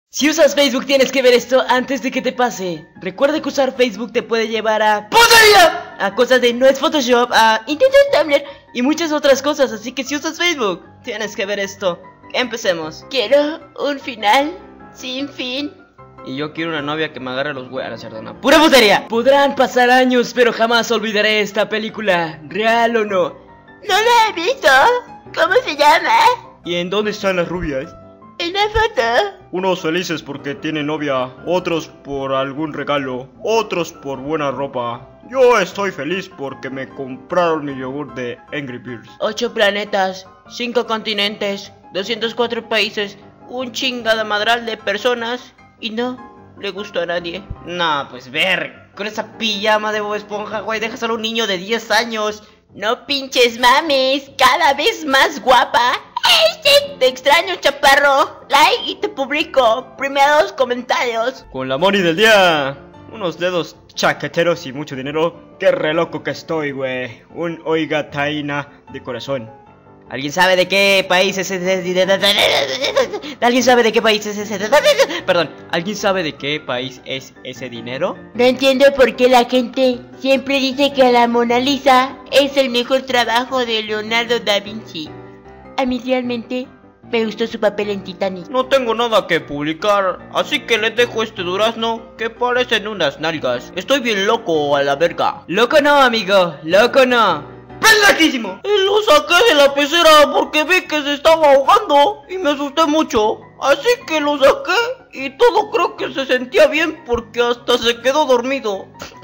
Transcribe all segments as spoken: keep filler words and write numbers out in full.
Si usas Facebook tienes que ver esto antes de que te pase. Recuerda que usar Facebook te puede llevar a ¡putería! A cosas de no es Photoshop, a intentar Tumblr y muchas otras cosas. Así que si usas Facebook, tienes que ver esto. Empecemos. Quiero un final sin fin. Y yo quiero una novia que me agarre los huevos, no, ¡pura putería! Podrán pasar años, pero jamás olvidaré esta película, real o no. No la he visto. ¿Cómo se llama? ¿Y en dónde están las rubias? En la foto. Unos felices porque tienen novia, otros por algún regalo, otros por buena ropa. Yo estoy feliz porque me compraron mi yogur de Angry Birds. Ocho planetas, cinco continentes, doscientos cuatro países, un chingada madral de personas y no le gustó a nadie. No, pues ver, con esa pijama de Bob Esponja, güey, dejas a un niño de diez años. No pinches mames, cada vez más guapa. ¡Este! Te extraño, chaparro. Like y te publico primeros comentarios. Con la money del día, unos dedos chaqueteros y mucho dinero. Qué re loco que estoy, güey. Un oiga taina de corazón. ¿Alguien sabe de qué país es ese? ¿Alguien sabe de qué país es ese? Perdón, ¿alguien sabe de qué país es ese dinero? No entiendo por qué la gente siempre dice que la Mona Lisa es el mejor trabajo de Leonardo da Vinci. A mí realmente me gustó su papel en Titanic. No tengo nada que publicar, así que les dejo este durazno que parecen unas nalgas. Estoy bien loco a la verga. Loco no, amigo, loco no. ¡Pendejísimo! Y lo saqué de la pecera porque vi que se estaba ahogando y me asusté mucho. Así que lo saqué y todo creo que se sentía bien porque hasta se quedó dormido.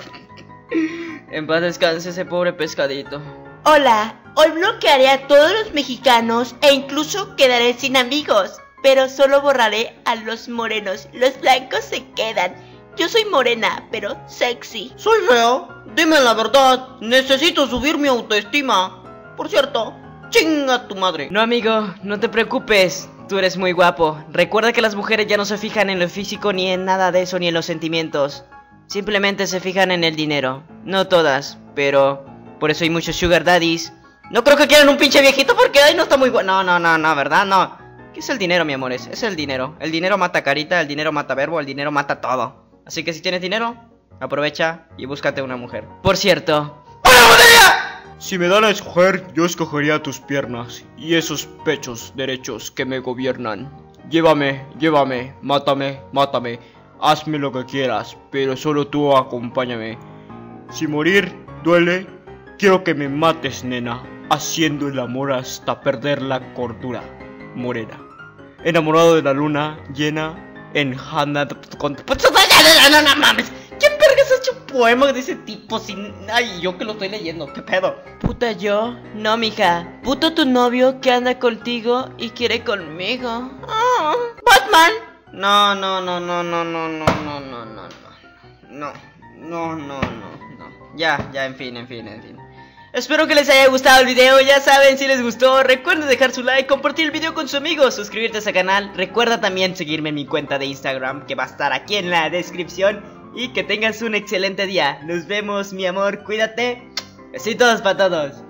En paz descanse ese pobre pescadito. Hola, hoy bloquearé a todos los mexicanos e incluso quedaré sin amigos. Pero solo borraré a los morenos, los blancos se quedan. Yo soy morena, pero sexy. ¿Soy feo? Dime la verdad, necesito subir mi autoestima. Por cierto, chinga tu madre. No, amigo, no te preocupes, tú eres muy guapo. Recuerda que las mujeres ya no se fijan en lo físico ni en nada de eso ni en los sentimientos. Simplemente se fijan en el dinero. No todas, pero por eso hay muchos sugar daddies. No creo que quieran un pinche viejito porque ahí no está muy bueno. No, no, no, no, ¿verdad? No. ¿Qué es el dinero, mi amores? Es el dinero. El dinero mata carita, el dinero mata verbo, el dinero mata todo. Así que si tienes dinero, aprovecha y búscate una mujer. Por cierto, si me dan a escoger, yo escogería tus piernas y esos pechos derechos que me gobiernan. Llévame, llévame, mátame, mátame. Hazme lo que quieras, pero solo tú acompáñame. Si morir duele, quiero que me mates, nena, haciendo el amor hasta perder la cordura. Morena, enamorado de la luna llena en Hannah con... No, no, no mames. ¿Quién vergas ha hecho poemas de ese tipo sin... Ay, yo que lo estoy leyendo, ¿qué pedo? Puta yo, no mija. Puto tu novio que anda contigo y quiere conmigo. Oh, Batman. No, no, no, no, no, no, no, no, no, no, no, no, no, no, no. Ya, ya, en fin, en fin, en fin. Espero que les haya gustado el video, ya saben, si les gustó, recuerden dejar su like, compartir el video con sus amigos, suscribirte a este canal. Recuerda también seguirme en mi cuenta de Instagram, que va a estar aquí en la descripción. Y que tengas un excelente día. Nos vemos, mi amor, cuídate. Besitos para todos.